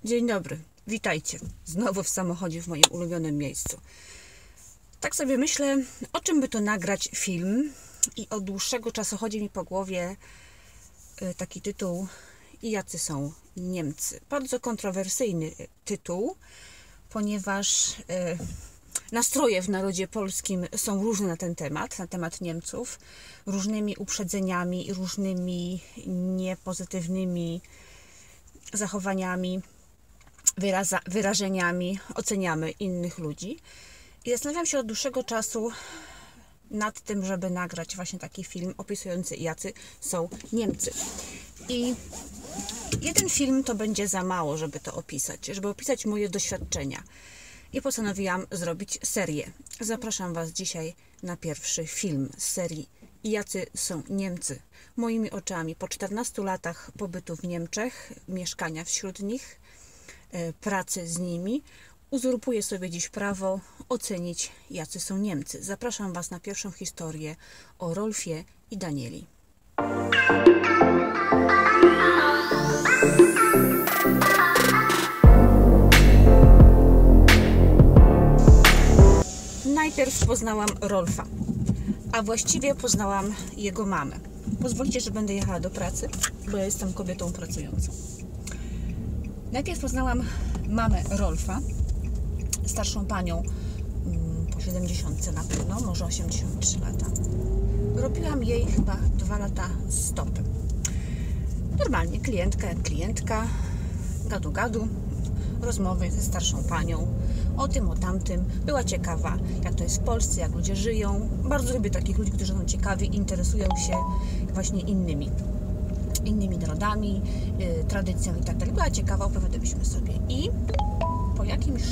Dzień dobry, witajcie. Znowu w samochodzie w moim ulubionym miejscu. Tak sobie myślę, o czym by tu nagrać film i od dłuższego czasu chodzi mi po głowie taki tytuł I jacy są Niemcy. Bardzo kontrowersyjny tytuł, ponieważ nastroje w narodzie polskim są różne na temat Niemców, różnymi uprzedzeniami i różnymi niepozytywnymi zachowaniami, wyrażeniami oceniamy innych ludzi. I zastanawiam się od dłuższego czasu nad tym, żeby nagrać właśnie taki film opisujący, jacy są Niemcy. I jeden film to będzie za mało, żeby to opisać, żeby opisać moje doświadczenia. I postanowiłam zrobić serię. Zapraszam Was dzisiaj na pierwszy film z serii I jacy są Niemcy. Moimi oczami po 14 latach pobytu w Niemczech, mieszkania wśród nich, pracy z nimi, uzurpuję sobie dziś prawo ocenić, jacy są Niemcy. Zapraszam Was na pierwszą historię o Rolfie i Danieli. Najpierw poznałam Rolfa, a właściwie poznałam jego mamę. Pozwolicie, że będę jechała do pracy, bo ja jestem kobietą pracującą. Najpierw poznałam mamę Rolfa, starszą panią po 70 na pewno, może 83 lata. Robiłam jej chyba 2 lata stopy. Normalnie, klientka jak klientka, gadu, rozmowy ze starszą panią, o tym, o tamtym. Była ciekawa, jak to jest w Polsce, jak ludzie żyją. Bardzo lubię takich ludzi, którzy są ciekawi, interesują się właśnie innymi narodami, tradycją i tak dalej. Była ciekawa, opowiadaliśmy sobie. I po jakimś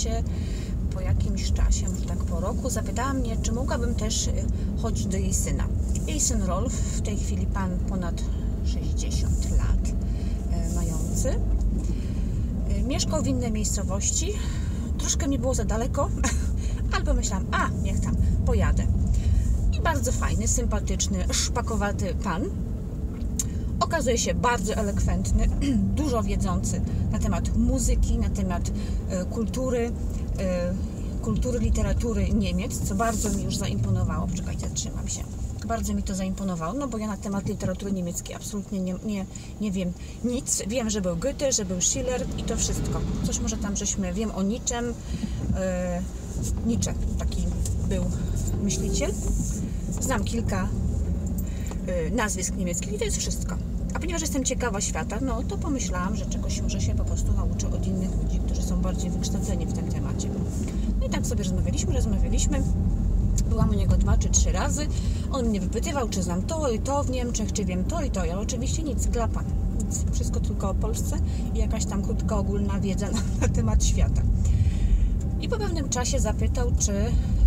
czasie, może tak po roku, zapytała mnie, czy mogłabym też chodzić do jej syna. Jej syn Rolf, w tej chwili pan ponad 60 lat mający, mieszkał w innej miejscowości. Troszkę mi było za daleko, ale pomyślałam, niech tam, pojadę. I bardzo fajny, sympatyczny, szpakowaty pan. Okazuje się bardzo elokwentny, dużo wiedzący na temat muzyki, na temat kultury, literatury Niemiec, co bardzo mi już zaimponowało. Poczekajcie, trzymam się. Bardzo mi to zaimponowało, no bo ja na temat literatury niemieckiej absolutnie nie wiem nic. Wiem, że był Goethe, że był Schiller i to wszystko. Coś może tam wiem o Nietzschem. Nietzsche, taki był myśliciel. Znam kilka nazwisk niemieckich i to jest wszystko. A ponieważ jestem ciekawa świata, no to pomyślałam, że czegoś może się po prostu nauczę od innych ludzi, którzy są bardziej wykształceni w tym temacie. No i tak sobie rozmawialiśmy. Byłam u niego 2 czy 3 razy. On mnie wypytywał, czy znam to i to w Niemczech, czy wiem to i to. Ja oczywiście nic, klapa. Nic. Wszystko tylko o Polsce i jakaś tam krótka, ogólna wiedza na temat świata. I po pewnym czasie zapytał, czy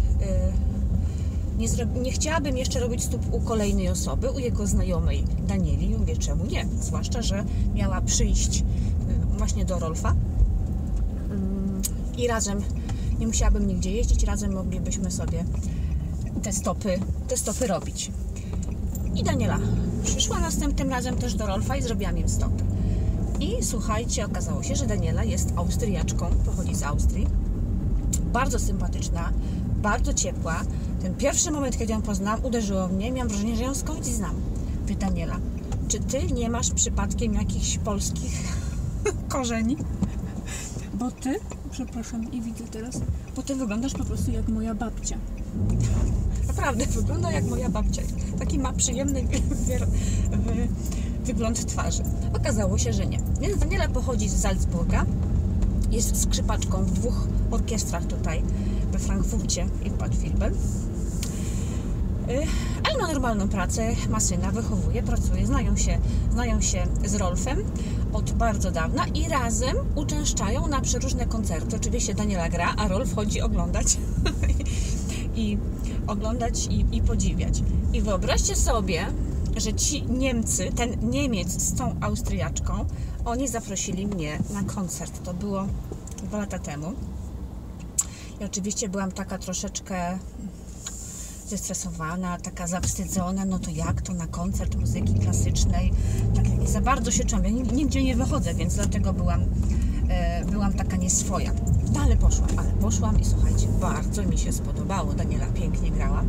nie chciałabym jeszcze robić stóp u kolejnej osoby, u jego znajomej Danieli. Mówię, czemu nie? Zwłaszcza, że miała przyjść właśnie do Rolfa i razem, nie musiałabym nigdzie jeździć, razem moglibyśmy sobie te stopy robić. I Daniela przyszła następnym razem też do Rolfa i zrobiłam im stopy. I słuchajcie, okazało się, że Daniela jest Austriaczką, pochodzi z Austrii. Bardzo sympatyczna, bardzo ciepła. Ten pierwszy moment, kiedy ją poznałam, uderzyło mnie. Miałam wrażenie, że ją skądś znam. Wie, Daniela, czy ty nie masz przypadkiem jakichś polskich korzeni? Bo ty, przepraszam, i widzę teraz, bo ty wyglądasz po prostu jak moja babcia. Naprawdę, wygląda jak moja babcia. Taki ma przyjemny wygląd twarzy. Okazało się, że nie. Więc Daniela pochodzi z Salzburga. Jest skrzypaczką w 2 orkiestrach tutaj we Frankfurcie i w Bad Vilbel. Ale ma normalną pracę, ma syna, wychowuje, pracuje, znają się z Rolfem od bardzo dawna i razem uczęszczają na przeróżne koncerty. Oczywiście Daniela gra, a Rolf chodzi oglądać i podziwiać. I wyobraźcie sobie, że ci Niemcy, ten Niemiec z tą Austriaczką, oni zaprosili mnie na koncert. To było 2 lata temu. I oczywiście byłam taka troszeczkę zestresowana, taka zawstydzona, no to jak to na koncert muzyki klasycznej, tak nie za bardzo się czułam, ja nigdzie nie wychodzę, więc dlatego byłam byłam taka nieswoja. No ale poszłam i słuchajcie, bardzo mi się spodobało. Daniela pięknie grała.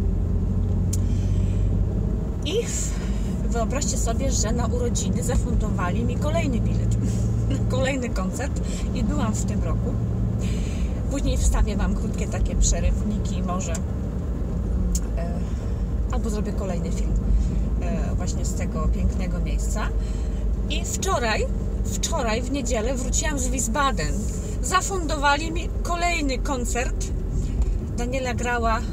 I wyobraźcie sobie, że na urodziny zafundowali mi kolejny bilet na kolejny koncert i byłam w tym roku. Później wstawię Wam krótkie takie przerywniki, może albo zrobię kolejny film właśnie z tego pięknego miejsca. I wczoraj w niedzielę wróciłam z Wiesbaden. Zafundowali mi kolejny koncert. Daniela grała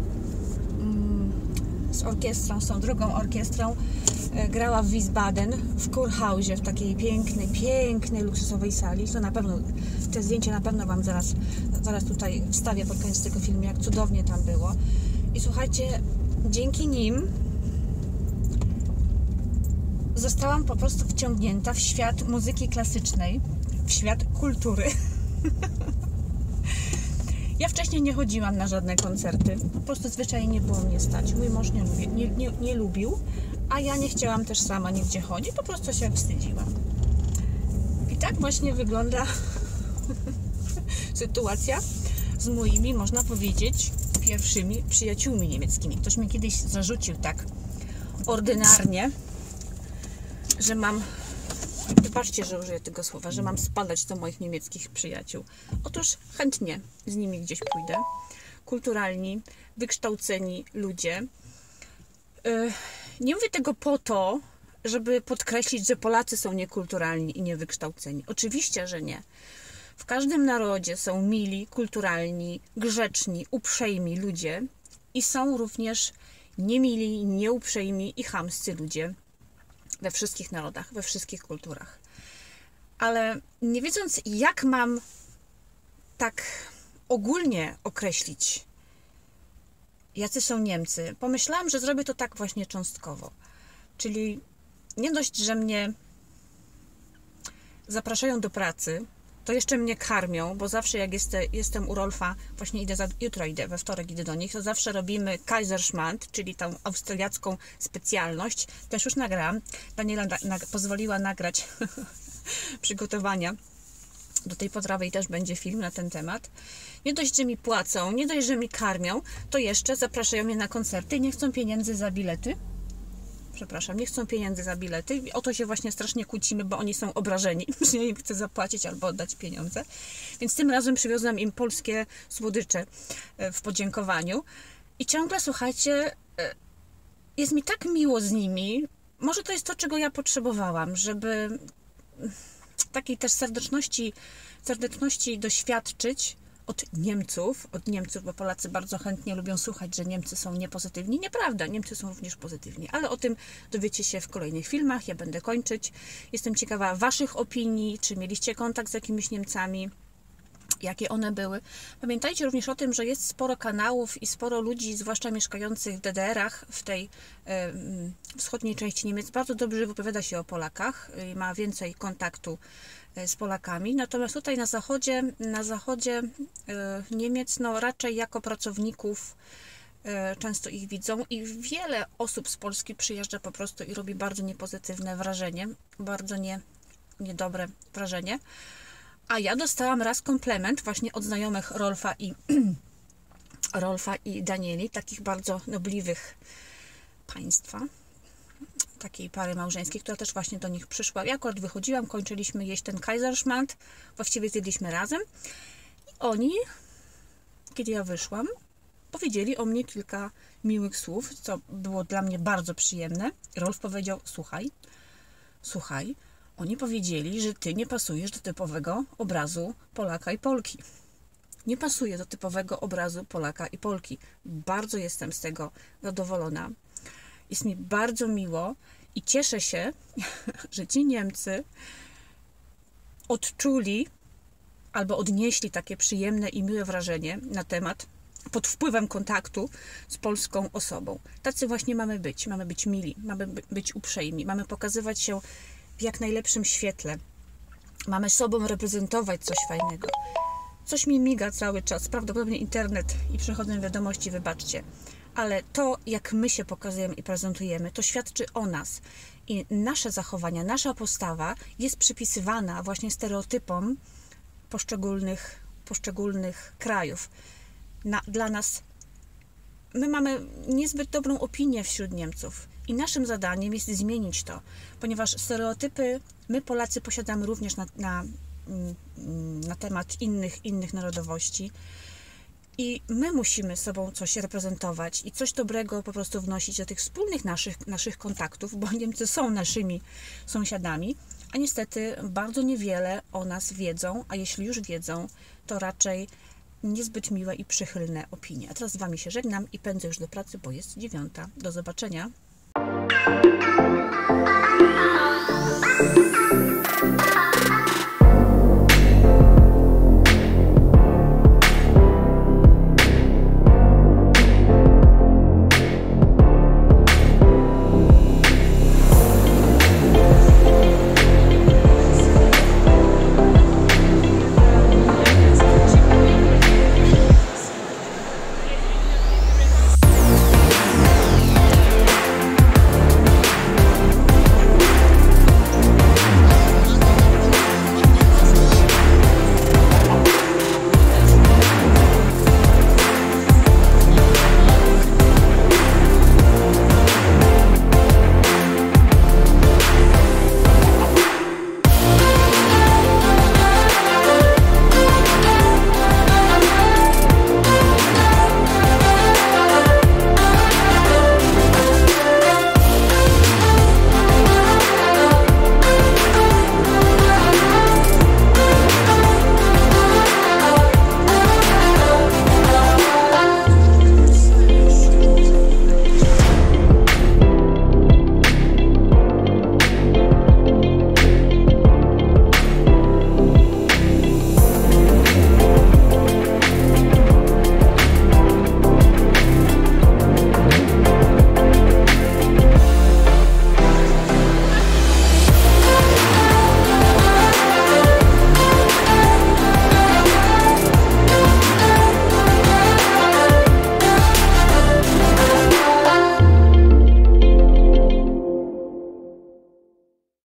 z orkiestrą, z tą drugą orkiestrą. Grała w Wiesbaden, w Kurhausie, w takiej pięknej, luksusowej sali. To na pewno, te zdjęcie na pewno Wam zaraz tutaj wstawię pod koniec tego filmu, jak cudownie tam było. I słuchajcie, dzięki nim zostałam po prostu wciągnięta w świat muzyki klasycznej, w świat kultury. Ja wcześniej nie chodziłam na żadne koncerty, po prostu zwyczajnie nie było mnie stać. Mój mąż nie lubił, a ja nie chciałam też sama nigdzie chodzić, po prostu się wstydziłam. I tak właśnie wygląda sytuacja z moimi, można powiedzieć, pierwszymi przyjaciółmi niemieckimi. Ktoś mi kiedyś zarzucił tak ordynarnie, że mam, wybaczcie, że użyję tego słowa, że mam spadać do moich niemieckich przyjaciół. Otóż chętnie z nimi gdzieś pójdę. Kulturalni, wykształceni ludzie. Nie mówię tego po to, żeby podkreślić, że Polacy są niekulturalni i niewykształceni. Oczywiście, że nie. W każdym narodzie są mili, kulturalni, grzeczni, uprzejmi ludzie i są również niemili, nieuprzejmi i chamscy ludzie we wszystkich narodach, we wszystkich kulturach. Ale nie wiedząc, jak mam tak ogólnie określić, jacy są Niemcy, pomyślałam, że zrobię to tak właśnie cząstkowo. Czyli nie dość, że mnie zapraszają do pracy, to jeszcze mnie karmią, bo zawsze jak jestem u Rolfa, właśnie jutro idę, we wtorek idę do nich, to zawsze robimy Kaiserschmarrn, czyli tą austriacką specjalność. Też już nagrałam. Daniela pozwoliła nagrać przygotowania do tej potrawy i też będzie film na ten temat. Nie dość, że mi płacą, nie dość, że mi karmią, to jeszcze zapraszają mnie na koncerty i nie chcą pieniędzy za bilety. Przepraszam, nie chcą pieniędzy za bilety. I o to się właśnie strasznie kłócimy, bo oni są obrażeni, że ja im chcę zapłacić albo oddać pieniądze. Więc tym razem przywiozłam im polskie słodycze w podziękowaniu. I ciągle, słuchajcie, jest mi tak miło z nimi. Może to jest to, czego ja potrzebowałam, żeby takiej też serdeczności doświadczyć od Niemców, bo Polacy bardzo chętnie lubią słuchać, że Niemcy są niepozytywni. Nieprawda, Niemcy są również pozytywni, ale o tym dowiecie się w kolejnych filmach. Ja będę kończyć. Jestem ciekawa Waszych opinii, czy mieliście kontakt z jakimiś Niemcami, jakie one były. Pamiętajcie również o tym, że jest sporo kanałów i sporo ludzi, zwłaszcza mieszkających w DDR-ach, w tej wschodniej części Niemiec, bardzo dobrze wypowiada się o Polakach i ma więcej kontaktu z Polakami. Natomiast tutaj na zachodzie Niemiec, no raczej jako pracowników często ich widzą i wiele osób z Polski przyjeżdża po prostu i robi bardzo niepozytywne wrażenie, bardzo niedobre wrażenie. A ja dostałam raz komplement właśnie od znajomych Rolfa i Danieli, takich bardzo nobliwych państwa, takiej pary małżeńskiej, która też właśnie do nich przyszła. Ja akurat wychodziłam, kończyliśmy jeść ten Kaiserschmarrn, właściwie zjedliśmy razem. I oni, kiedy ja wyszłam, powiedzieli o mnie kilka miłych słów, co było dla mnie bardzo przyjemne. Rolf powiedział, słuchaj, oni powiedzieli, że ty nie pasujesz do typowego obrazu Polaka i Polki. Nie pasuje do typowego obrazu Polaka i Polki. Bardzo jestem z tego zadowolona. Jest mi bardzo miło i cieszę się, że ci Niemcy odczuli albo odnieśli takie przyjemne i miłe wrażenie na temat, pod wpływem kontaktu z polską osobą. Tacy właśnie mamy być. Mamy być mili, mamy być uprzejmi, mamy pokazywać się w jak najlepszym świetle. Mamy sobą reprezentować coś fajnego. Coś mi miga cały czas, prawdopodobnie internet i przychodzą wiadomości, wybaczcie. Ale to, jak my się pokazujemy i prezentujemy, to świadczy o nas. I nasze zachowania, nasza postawa jest przypisywana właśnie stereotypom poszczególnych krajów. Dla nas, my mamy niezbyt dobrą opinię wśród Niemców i naszym zadaniem jest zmienić to, ponieważ stereotypy my Polacy posiadamy również na temat innych narodowości i my musimy sobą coś reprezentować i coś dobrego po prostu wnosić do tych wspólnych naszych kontaktów, bo Niemcy są naszymi sąsiadami, a niestety bardzo niewiele o nas wiedzą, a jeśli już wiedzą, to raczej niezbyt miłe i przychylne opinie. A teraz z Wami się żegnam i pędzę już do pracy, bo jest 9. Do zobaczenia.